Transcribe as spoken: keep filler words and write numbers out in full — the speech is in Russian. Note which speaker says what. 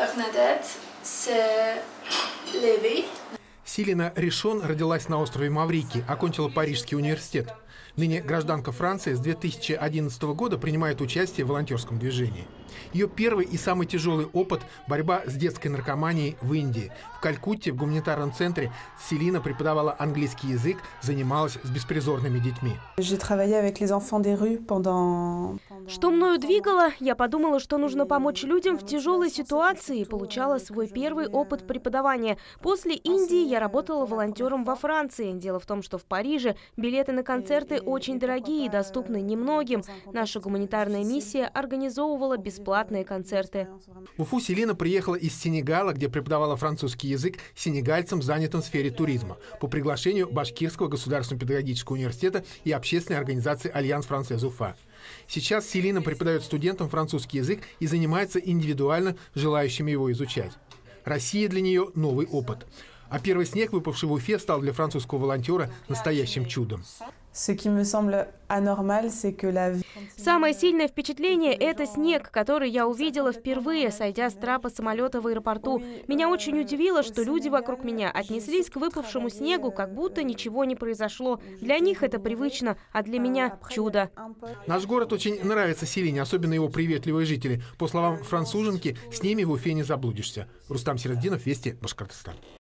Speaker 1: Bernadette s'est levée.
Speaker 2: Селина Ришон родилась на острове Маврикий, окончила Парижский университет. Ныне гражданка Франции с две тысячи одиннадцатого года принимает участие в волонтерском движении. Ее первый и самый тяжелый опыт – борьба с детской наркоманией в Индии. В Калькутте, в гуманитарном центре, Селина преподавала английский язык, занималась с беспризорными детьми.
Speaker 3: Что мною двигало, я подумала, что нужно помочь людям в тяжелой ситуации, и получала свой первый опыт преподавания. После Индии я работала волонтером во Франции. Дело в том, что в Париже билеты на концерты очень дорогие и доступны немногим. Наша гуманитарная миссия организовывала бесплатные концерты.
Speaker 2: В Уфу Селина приехала из Сенегала, где преподавала французский язык сенегальцам, занятым в сфере туризма, по приглашению Башкирского государственного педагогического университета и общественной организации «Альянс Франсез Уфа». Сейчас Селина преподает студентам французский язык и занимается индивидуально желающими его изучать. Россия для нее – новый опыт. А первый снег, выпавший в Уфе, стал для французского волонтера настоящим чудом.
Speaker 3: Самое сильное впечатление – это снег, который я увидела впервые, сойдя с трапа самолета в аэропорту. Меня очень удивило, что люди вокруг меня отнеслись к выпавшему снегу, как будто ничего не произошло. Для них это привычно, а для меня – чудо.
Speaker 2: Наш город очень нравится Селине, особенно его приветливые жители. По словам француженки, с ними в Уфе не заблудишься. Рустам Сираздинов, Вести, Башкортостан.